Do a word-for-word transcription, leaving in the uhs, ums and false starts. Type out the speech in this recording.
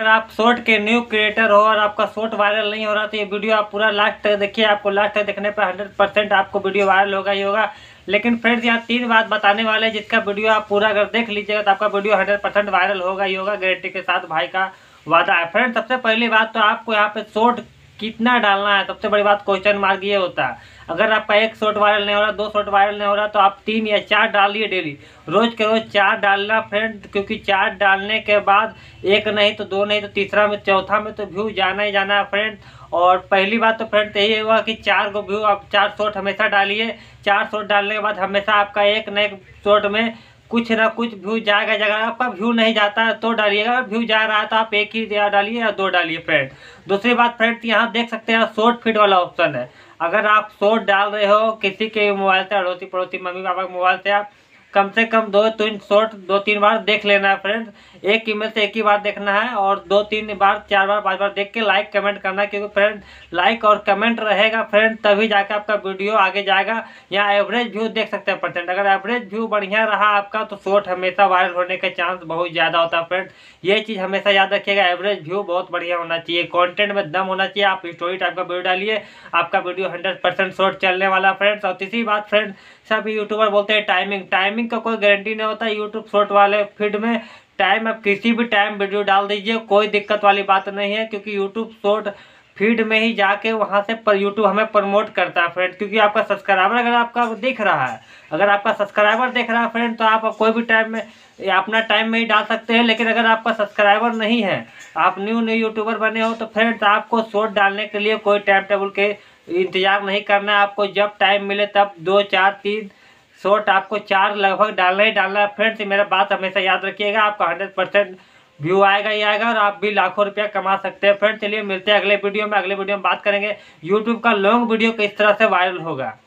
अगर आप शॉर्ट के न्यू क्रिएटर हो और आपका शॉर्ट वायरल नहीं हो रहा तो ये वीडियो आप पूरा लास्ट तक देखिए। आपको लास्ट तक देखने पर हंड्रेड परसेंट आपको वीडियो वायरल होगा ही होगा। लेकिन फ्रेंड्स यहाँ तीन बात बताने वाले हैं जिसका वीडियो आप पूरा अगर देख लीजिएगा तो आपका वीडियो हंड्रेड परसेंट वायरल होगा ही होगा, गारंटी के साथ भाई का वादा है। फ्रेंड्स सबसे पहली बात तो आपको यहाँ पे शॉर्ट कितना डालना है, सबसे बड़ी बात क्वेश्चन मार्क ये होता है। अगर आपका एक शॉर्ट वायरल नहीं हो रहा, दो शॉर्ट वायरल नहीं हो रहा तो आप तीन या चार डालिए डेली, रोज के रोज चार डालना फ्रेंड, क्योंकि चार डालने के बाद एक नहीं तो दो नहीं तो तीसरा में चौथा में तो व्यू जाना ही जाना है फ्रेंड। और पहली बात तो फ्रेंड यही हुआ कि चार को व्यू आप चार शॉर्ट हमेशा डालिए। चार शॉर्ट डालने के बाद हमेशा आपका एक न एक शॉर्ट में कुछ ना कुछ व्यू जाएगा। अगर आपका व्यू नहीं जाता है तो डालिएगा, अगर व्यू जा रहा है तो आप एक ही डालिए या दो डालिए फ्रेंड। दूसरी बात फ्रेंड यहाँ देख सकते हैं शॉर्ट फीड वाला ऑप्शन है। अगर आप शॉर्ट डाल रहे हो किसी के मोबाइल से, अड़ोसी पड़ोसी मम्मी पापा के मोबाइल से, आप कम से कम दो तीन शॉर्ट दो तीन बार देख लेना है फ्रेंड्स। एक ईमेल से एक ही बार देखना है और दो तीन बार चार बार पांच बार देख के लाइक कमेंट करना है, क्योंकि फ्रेंड लाइक और कमेंट रहेगा फ्रेंड तभी जाके आपका वीडियो आगे जाएगा। यहाँ एवरेज व्यू देख सकते हैं परसेंट, अगर एवरेज व्यू बढ़िया रहा आपका तो शॉर्ट हमेशा वायरल होने के चांस बहुत ज़्यादा होता है फ्रेंड। ये चीज़ हमेशा याद रखिएगा, एवरेज व्यू बहुत बढ़िया होना चाहिए, कॉन्टेंट में दम होना चाहिए। आप स्टोरी टाइप का वीडियो डालिए, आपका वीडियो हंड्रेड परसेंट शॉर्ट चलने वाला फ्रेंड्स। और तीसरी बात फ्रेंड, सभी यूट्यूबर बोलते हैं टाइमिंग, टाइमिंग का कोई गारंटी नहीं होता। यूट्यूब शॉर्ट वाले फीड में टाइम आप किसी भी टाइम वीडियो डाल दीजिए, कोई दिक्कत वाली बात नहीं है, क्योंकि यूट्यूब शॉर्ट फीड में ही जाके वहां से पर यूट्यूब हमें प्रमोट करता है फ्रेंड। क्योंकि आपका सब्सक्राइबर अगर आपका दिख रहा है, अगर आपका सब्सक्राइबर देख रहा है फ्रेंड, तो आप कोई भी टाइम में अपना टाइम में ही डाल सकते हैं। लेकिन अगर आपका सब्सक्राइबर नहीं है, आप न्यू न्यू यूट्यूबर बने हो, तो फ्रेंड्स आपको शॉर्ट डालने के लिए कोई टाइम टेबल के इंतजार नहीं करना है। आपको जब टाइम मिले तब दो चार तीन शॉर्ट आपको चार लगभग डालना ही डालना है फ्रेंड्स। मेरा बात हमेशा याद रखिएगा, आपका हंड्रेड परसेंट व्यू आएगा ही आएगा और आप भी लाखों रुपया कमा सकते हैं फ्रेंड्स। चलिए मिलते हैं अगले वीडियो में। अगले वीडियो में बात करेंगे यूट्यूब का लॉन्ग वीडियो किस तरह से वायरल होगा।